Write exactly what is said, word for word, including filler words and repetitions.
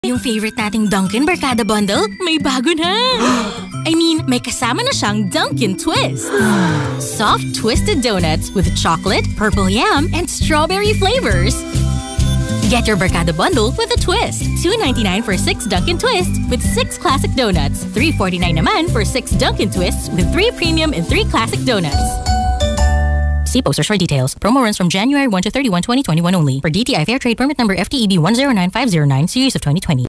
Yung favorite nating Dunkin' Barkada Bundle, may bago na! I mean, may kasama na siyang Dunkin' Twist. Soft twisted donuts with chocolate, purple yam, and strawberry flavors. Get your Barkada Bundle with a twist. two ninety-nine for six Dunkin' Twists with six classic donuts. three forty-nine naman for six Dunkin' Twists with three premium and three classic donuts. See posters for details. Promo runs from January first to thirty-first, twenty twenty-one only. For D T I Fair Trade Permit Number F T E B one zero nine five zero nine, Series of twenty twenty.